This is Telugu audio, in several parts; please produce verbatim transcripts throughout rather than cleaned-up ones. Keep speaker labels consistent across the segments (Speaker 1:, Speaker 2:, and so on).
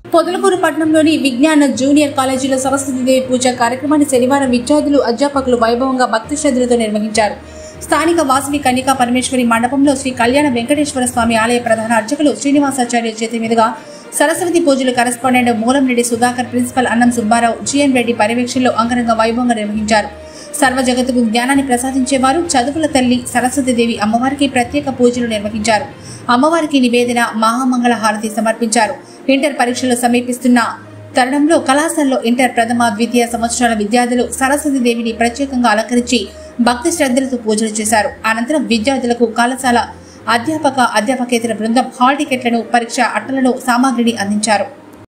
Speaker 1: పొదలకూరు పట్టణంలోని విజ్ఞాన జూనియర్ కాలేజీలో సరస్వతీదేవి పూజ కార్యక్రమాన్ని శనివారం విద్యార్థులు అధ్యాపకులు వైభవంగా భక్తి శ్రద్ధలతో నిర్వహించారు. స్థానిక వాసవి కన్యకా పరమేశ్వరి మండపంలో శ్రీ కళ్యాణ వెంకటేశ్వర స్వామి ఆలయ ప్రధాన అర్చకులు శ్రీనివాసాచార్య చేతి మీదుగా సరస్వతి పూజలు కరెస్పాండెంట్ మూలంరెడ్డి సుధాకర్, ప్రిన్సిపల్ అన్నం సుబ్బారావు, జిఎన్ రెడ్డి పర్యవేక్షణలో అంగరంగ వైభవంగా నిర్వహించారు. సర్వ జగత్తుకు జ్ఞానాన్ని ప్రసాదించేవారు చదువుల తల్లి సరస్వతీదేవి అమ్మవారికి ప్రత్యేక పూజలు నిర్వహించారు. అమ్మవారికి నివేదన, మహామంగళ హారతి సమర్పించారు. ఇంటర్ పరీక్షలు సమీపిస్తున్న తరుణంలో కళాశాలలో ఇంటర్ ప్రథమ, ద్వితీయ సంవత్సరాల విద్యార్థులు సరస్వతీదేవిని ప్రత్యేకంగా అలంకరించి భక్తి శ్రద్ధలతో పూజలు చేశారు. అనంతరం విద్యార్థులకు కళాశాల అధ్యాపక అధ్యాపకేతర బృందం హాల్ టికెట్లను, పరీక్ష అట్టలను, సామాగ్రిని అందించారు.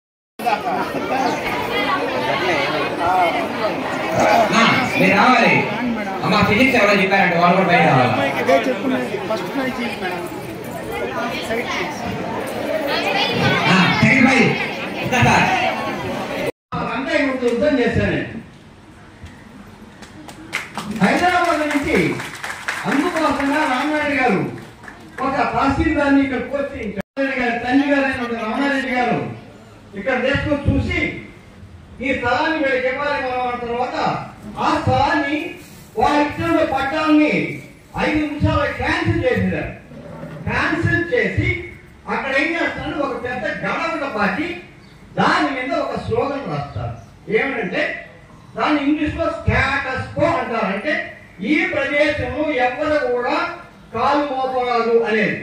Speaker 2: హైదరాబాద్ నుంచి అందుకోసంగా రామారెడ్డి గారు ఒక తహసీల్దార్ని ఇక్కడికి వచ్చి తండ్రి గారు రామారెడ్డి గారు ఇక్కడ తీసుకొని చూసి ఈ స్థలాన్ని వీళ్ళకి ఇవ్వాలి మనం అన్న తర్వాత ఆ స్థలాన్ని వాళ్ళ ఇచ్చిన పట్టాలని ఐదు నిమిషాలు క్యాన్సిల్ చేసినారు. క్యాన్సిల్ చేసి అక్కడ ఏం చేస్తారు, ఒక పెద్ద గడవక పాటి దాని మీద ఒక స్లోగన్ రాస్తారు. ఏమంటే దాన్ని ఇంగ్లీష్ లో స్టాటస్ కో అంటారు. అంటే ఈ ప్రదేశంలో ఎవ్వరు కూడా కాలు మోపరాదు అనేది.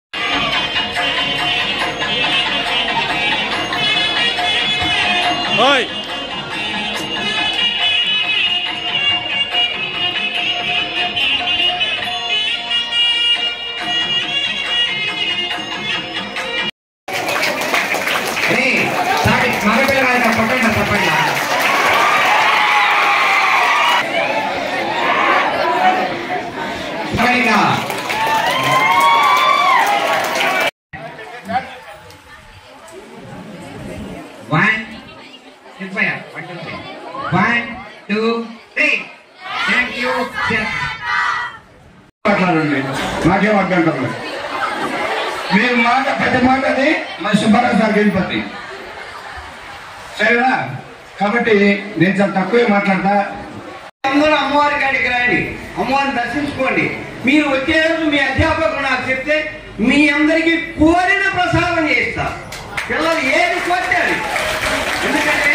Speaker 3: One, one, two, three. Thank you.
Speaker 2: నాకేం అర్థం మీరు మాట ప్రతి మాటది మా సుబ్బారావు సార్ వెళ్ళిపోతాయి, సరేనా? కాబట్టి నేను చాలా తక్కువే మాట్లాడతా. అందరూ అమ్మవారి కాడికి రండి, అమ్మవారిని దర్శించుకోండి. మీరు వచ్చే రోజు మీ అధ్యాపకులు నాకు చెప్తే మీ అందరికీ కోరిన ప్రసాదం చేస్తా. పిల్లలు ఏది కోరారు, ఎందుకంటే